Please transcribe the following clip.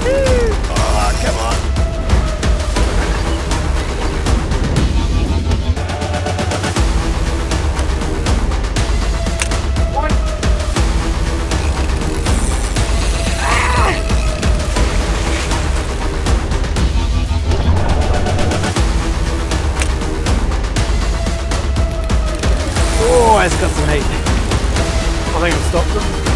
Oh, come on. Oh, it's got some heat. I think I've stopped them.